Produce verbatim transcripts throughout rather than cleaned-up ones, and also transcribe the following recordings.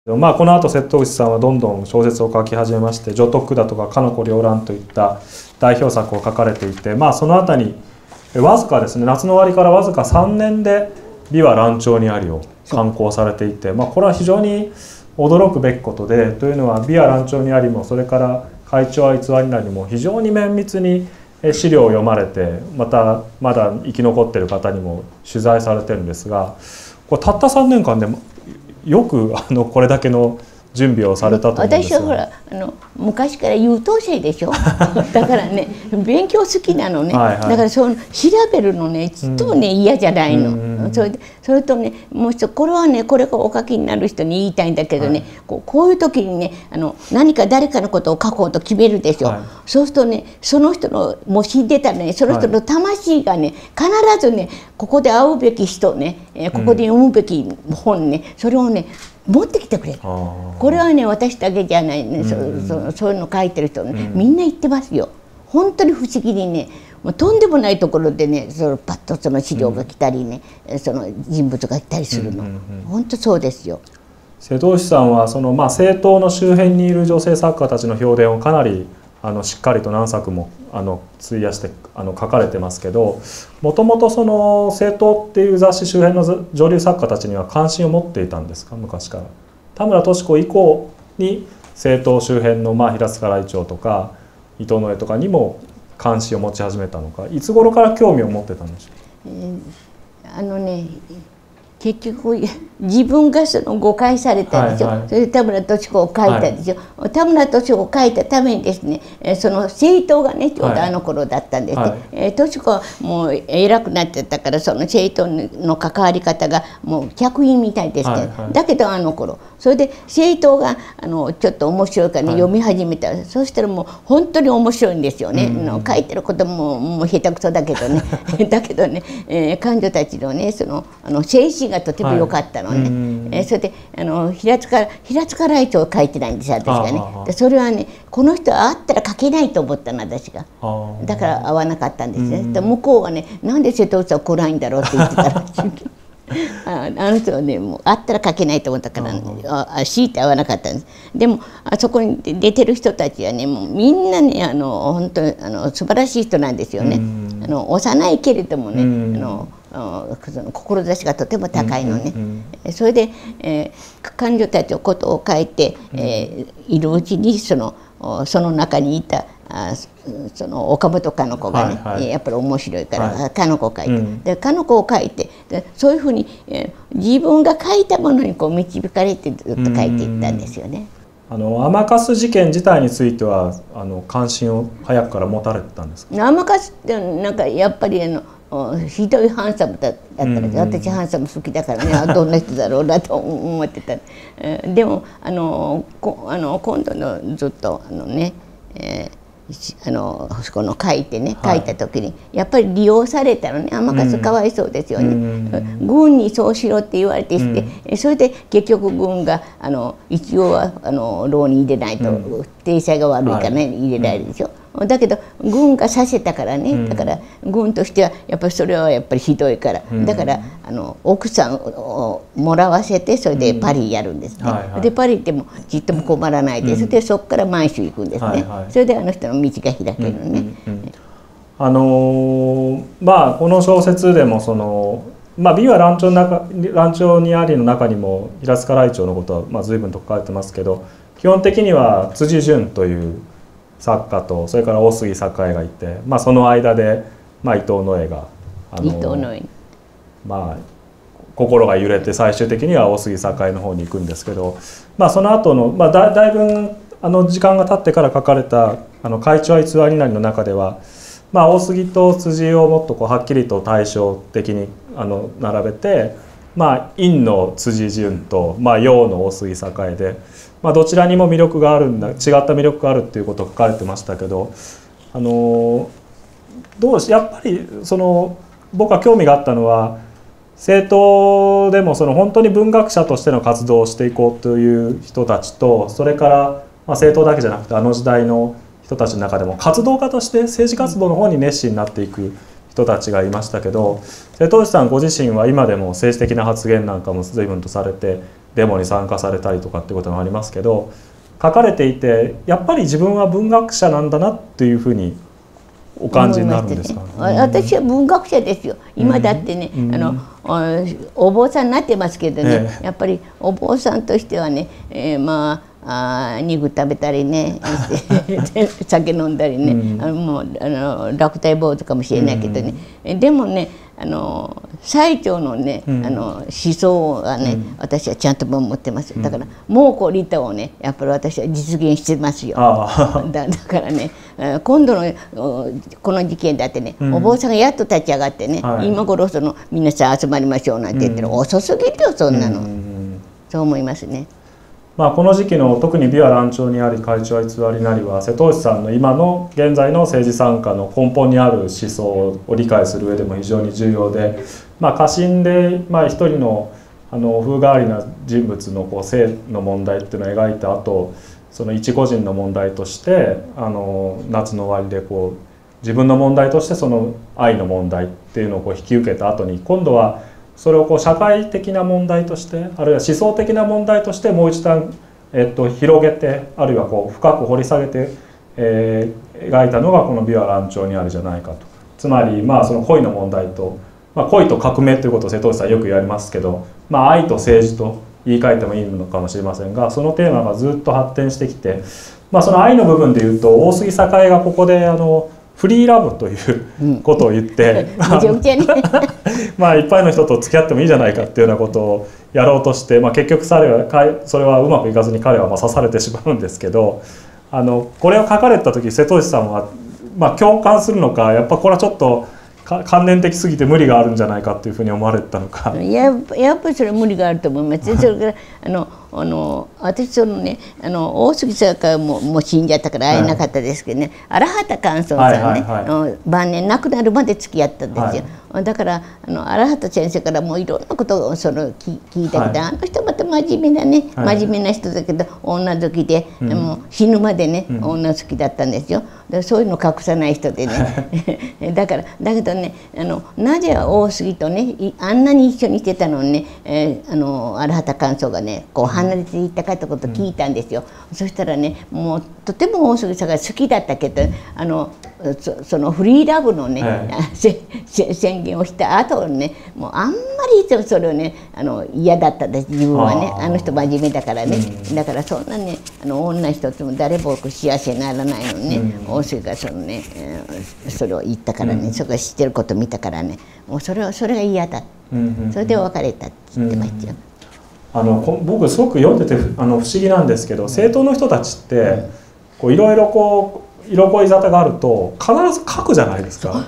まあ、この後瀬戸口さんはどんどん小説を書き始めまして「女徳」だとか「かの子両乱」といった代表作を書かれていて、まあ、そのあたりわずかですね、夏の終わりからわずかさんねんで「美は乱調にあり」を刊行されていて、まあ、これは非常に驚くべきことで、というのは「美は乱調にあり」もそれから「会長は偽りなり」も非常に綿密に資料を読まれて、またまだ生き残っている方にも取材されてるんですが、これたったさんねんかんでよくあのこれだけの準備をされたと思うんですが。 私はほらあの昔から優等生でしょだからね勉強好きなのね、はいはい、だからその調べるのねちっともね、うん、嫌じゃないの、うん、それでそれとねもう一つこれはねこれがお書きになる人に言いたいんだけどね、はい、こう、こういう時にねあの何か誰かのことを書こうと決めるでしょ、はい、そうするとねその人のもう死んでたらねその人の魂がね必ずねここで会うべき人ねここで読むべき本ね、それをね持ってきてくれる。これはね私だけじゃないね、うん、そそそういうの書いてる人ね、うん、みんな言ってますよ。本当に不思議にねもうとんでもないところでねそのパッとその資料が来たりね、うん、その人物が来たりするの、本当そうですよ。 瀬戸内さんはその、まあ、政党の周辺にいる女性作家たちの評伝をかなりあのしっかりと何作もあの費やしてあの書かれてますけど、もともとその政党っていう雑誌周辺の女流作家たちには関心を持っていたんですか、昔から。田村俊子以降に政党周辺の、まあ、平塚らいてうとか伊藤野枝とかにも関心を持ち始めたのか、いつ頃から興味を持ってたんでしょう。 えー、あのね結局自分がその誤解されたでしょ、はいはい、それで田村俊子を書いたでしょ、はい、田村俊子を書いたためにですねその政党がねちょうどあの頃だったんですね、はいはい、俊子はもう偉くなってたからその政党の関わり方がもう客員みたいですね、はいはい、だけどあの頃それで政党があのちょっと面白いからね、はい、読み始めたらそしたらもう本当に面白いんですよね、うん、の書いてることももう下手くそだけどねだけどね、えー、彼女たちのねそのあの精神がとても良かったのね、はい、えー、それであの平塚平塚らいてうを書いてないんです私がね。でそれはねこの人は会ったら書けないと思ったの私が。だから会わなかったんですね。で向こうはねなんで瀬戸内は来ないんだろうって言ってたらしいああの人はねもう会ったら書けないと思ったから、ね、あ強いて会わなかったんです。でもあそこに出てる人たちはねもうみんなねあの本当にあの素晴らしい人なんですよね。あの幼いけれどもねあの志がとても高いのね。それで、えー、彼女たちのことを書いて、えー、いるうちにそのその中にいたあその岡本かの子がね、はいはい、やっぱり面白いから、はい、かの子を書いて、うん、でかの子を書いてでそういうふうに、えー、自分が書いたものにこう導かれてずっと書いていったんですよね。 あの天粕事件自体についてはあの関心を早くから持たれてたんですか。 天粕ってなんかやっぱりあのひどいハンサムだったから、私ハンサム好きだからねどんな人だろうなと思ってた。でもあのこあの今度のずっとあのね、えー、あのこの書いてね書いた時に、はい、やっぱり利用されたのね。天粕かわいそうですよね、うん、軍にそうしろって言われてして、うん、それで結局軍があの一応はあの牢に入れないと、うん、体裁が悪いからね、はい、入れられるでしょ。だけど軍がさせたからね、うん、だから軍としてはやっぱりそれはやっぱりひどいから、うん、だからあの奥さんをもらわせてそれでパリやるんですね、うんはいはい、でパリ行ってもちっとも困らないです、うん、でそこから満州行くんですね、はいはい、それであの人の道が開けるのね、うんうんうん、 あのー、まあこの小説でもそのまあ、美は乱調の中乱調にありの中にも平塚らいてうのことはまあ随分と書かれてますけど、基本的には辻潤という作家とそれから大杉栄がいて、まあ、その間で、まあ、伊藤野枝があの、まあ、心が揺れて最終的には大杉栄の方に行くんですけど、まあ、その後の、まあ、だ, だいぶあの時間が経ってから書かれた「あの会長は偽りなり」の中では、まあ、大杉と辻をもっとこうはっきりと対照的にあの並べて、まあ、陰の辻潤と、まあ、陽の大杉栄で。まあどちらにも魅力があるんだ違った魅力があるっていうことが書かれてましたけど、あのどうしやっぱりその僕は興味があったのは政党でもその本当に文学者としての活動をしていこうという人たちと、それからまあ政党だけじゃなくてあの時代の人たちの中でも活動家として政治活動の方に熱心になっていく人たちがいましたけど、瀬戸内さんご自身は今でも政治的な発言なんかも随分とされて、 デモに参加されたりとかってこともありますけど、書かれていてやっぱり自分は文学者なんだなっていうふうにお感じになるんですか？ ね、私は文学者ですよ。今だってね、うん、あのお坊さんになってますけどね、えー、やっぱりお坊さんとしてはね、えー、まああ肉食べたりね酒飲んだりね、うん、あのもうあの落体坊主かもしれないけどね、うん、でもねあの最澄のね、うん、あの思想がね、うん、私はちゃんと持ってます。だから蒙古利他をねやっぱり私は実現してますよ。だ, だからね今度のこの事件だってね、うん、お坊さんがやっと立ち上がってね、はい、今頃その皆さん集まりましょうなんて言ってる、うん、遅すぎるよそんなの、うん、そう思いますね。 まあこの時期の特に美は乱調にあり会長は偽りなりは瀬戸内さんの今の現在の政治参加の根本にある思想を理解する上でも非常に重要で、まあ、家臣で、まあ、一人のあの風変わりな人物のこう性の問題っていうのを描いた後、その一個人の問題としてあの夏の終わりでこう自分の問題としてその愛の問題っていうのをこう引き受けた後に今度はそれをこう社会的な問題としてあるいは思想的な問題としてもう一段、えっと、広げてあるいはこう深く掘り下げて、えー、描いたのがこの「美は乱調にある」じゃないかと。つまりまあその恋の問題と、まあ、恋と革命ということを瀬戸内さんよく言われますけど、まあ、愛と政治と言い換えてもいいのかもしれませんが、そのテーマがずっと発展してきて、まあ、その愛の部分でいうと大杉栄がここであのフリーラブということを言って、うん、まあいっぱいの人と付き合ってもいいじゃないかっていうようなことをやろうとして、まあ、結局それはそれはうまくいかずに彼はまあ刺されてしまうんですけど、あのこれを書かれた時瀬戸内さんはまあ共感するのか、やっぱこれはちょっと観念的すぎて無理があるんじゃないかっていうふうに思われたのか。 や, やっぱりそれは無理があると思います。それからあのあの私そのねあの大杉さんももう死んじゃったから会えなかったですけどね、はい、荒畑寛宗さんね、はいはいはい、晩年亡くなるまで付き合ったんですよ。はい、だからあの荒畑先生からもういろんなことをその聞いたけど、はい、あの人また真面目なね、はい、真面目な人だけど女好きで、うん、もう死ぬまでね、うん、女好きだったんですよ。でそういうの隠さない人でねだからだけどねあのなぜ大杉とねあんなに一緒にしてたのにね、えー、あの荒畑寛宗がねこう離れていったかってことを聞いたんですよ。うん、そしたらねもうとても大杉さんが好きだったけどあの そ, そのフリーラブのね、はい、宣言をした後ねもうあんまりそれをねあの嫌だったです自分はね あ, あの人真面目だからね、うん、だからそんなねあの女一つも誰も幸せにならないのにね、うん、大杉がそのね、えー、それを言ったからね、うん、それを知ってることを見たからねもうそれはそれが嫌だ、うんうん、それで別れたって言ってましたよ。 あの僕すごく読んでてあの不思議なんですけど、政党の人たちってこういろいろこう色恋沙汰があると必ず書くじゃないですか。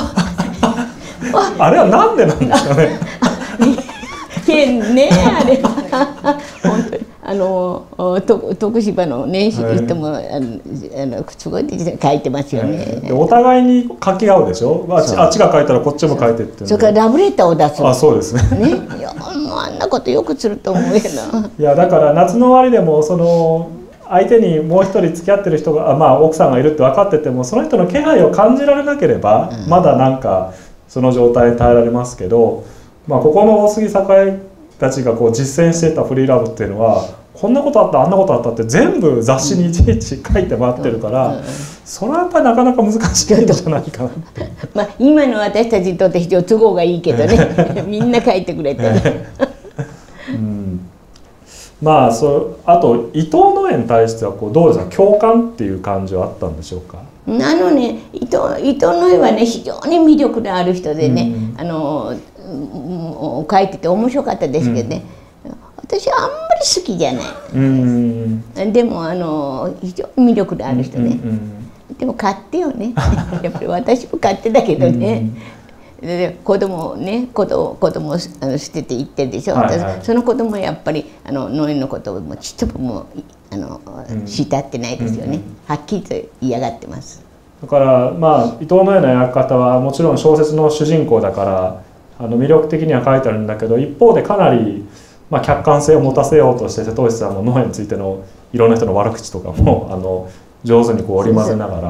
あれはなんでなんですかね。 変ねあれは本当にあのと徳島のね人もあのあのすごい書いてますよね。 でお互いに書き合うでしょ。あっちあっちが書いたらこっちも書いてって。 それからラブレターを出す。 あ、そうですね。 ね、いやもうあんなことよくすると思うよな。 いやだから夏の終わりでもその相手にもう一人付き合ってる人が、あ、まあ奥さんがいるって分かっててもその人の気配を感じられなければ、うん、まだなんかその状態に耐えられますけど、まあここの大杉栄たちがこう実践していたフリーラブっていうのはこんなことあったあんなことあったって全部雑誌にいちいち書いて回ってるから、それはやっぱりなかなか難しいんじゃないかなって。 まあ今の私たちにとって非常に都合がいいけどねみんな書いてくれて、ねうん、まあそあと伊藤野枝に対してはこうどうですか、共感っていう感じはあったんでしょうか。 あのね伊藤伊藤野枝はね非常に魅力のある人でね、うん、あの書いてて面白かったですけどね、うん、私はあんまり好きじゃない、うん、でもあの非常に魅力のある人ね、うんうんうん、でも勝手よねやっぱり私も勝手だけどね、うん、で子供ね子供子供を捨てていってるでしょ、はいはい、その子供はやっぱりあの農園のことをもうちっともあの、うん、慕ってないですよね、うんうん、はっきりと嫌がってます。 だからまあ伊藤野枝の描き方はもちろん小説の主人公だからあの魅力的には書いてあるんだけど、一方でかなり、まあ、客観性を持たせようとして瀬戸内さんも野枝についてのいろんな人の悪口とかもあの上手にこう織り交ぜながら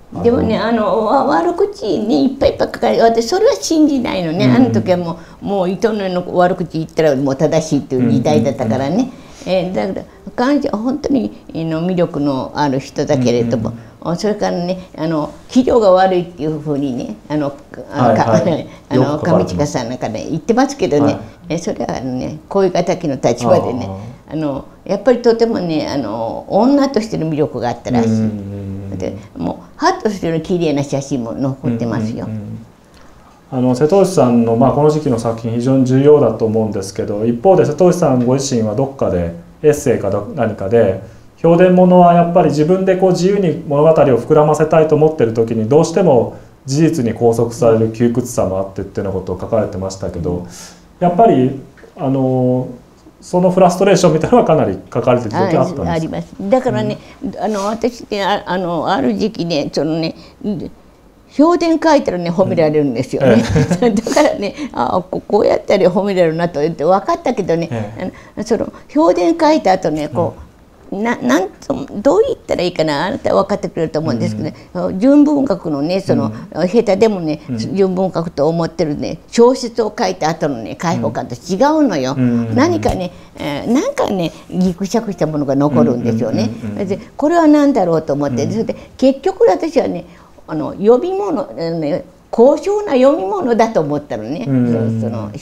でもね、あの悪口ねいっぱいいっぱい書かれて、私それは信じないのね、うん、あの時はもうもう糸のの悪口言ったらもう正しいっていう時代だったからね、えー、だから彼女は本当にの魅力のある人だけれども、うんうん、それからね、あの器量が悪いっていうふうにね、あの上近さんなんかね言ってますけどね、はい、それはあのね恋敵の立場でね、あのやっぱりとてもね、あの女としての魅力があったらしい。でもうハッとするような綺麗な写真も残ってますよ。 あの瀬戸内さんの、まあ、この時期の作品非常に重要だと思うんですけど、一方で瀬戸内さんご自身はどっかでエッセイか何かで評伝物はやっぱり自分でこう自由に物語を膨らませたいと思ってる時にどうしても事実に拘束される窮屈さもあってっていうようなことを書かれてましたけど、やっぱりあのそのフラストレーションみたいなのはかなり書かれてる時あったんですか？ あります。だからね、うん、あの私ね、ああのある時期ね、そのね評伝書いたらね褒められるんですよね、うん、だからね、あこうやったら褒められるなと言って分かったけどね、ええ、その評伝書いた後ねこう、うんななんとどう言ったらいいかな、あなたは分かってくれると思うんですけど、うん、純文学のねその、うん、下手でもね、うん、純文学と思ってるね小説を書いた後のね解放感と違うのよ、うん、何かね、えー、なんかねぎくしゃくしたものが残るんですよね。でこれは何だろうと思って、うん、それで結局私はねあの読み物ね高尚な読み物だと思ったのね、うん、その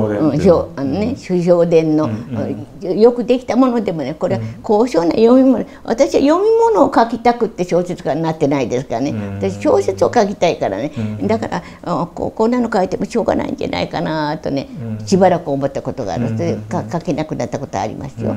評伝の、うん、よくできたものでもねこれは高尚な読み物、私は読み物を書きたくって小説家になってないですからね、うん、私小説を書きたいからね、うん、だからここんなの書いてもしょうがないんじゃないかなとね、うん、しばらく思ったことがある、それで書けなくなったことありますよ、うん、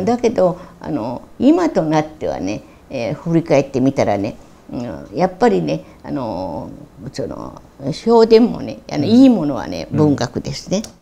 だけどあの今となってはね、えー、振り返ってみたらね、やっぱりね、あのその評伝もね、あのいいものはね、文学ですね。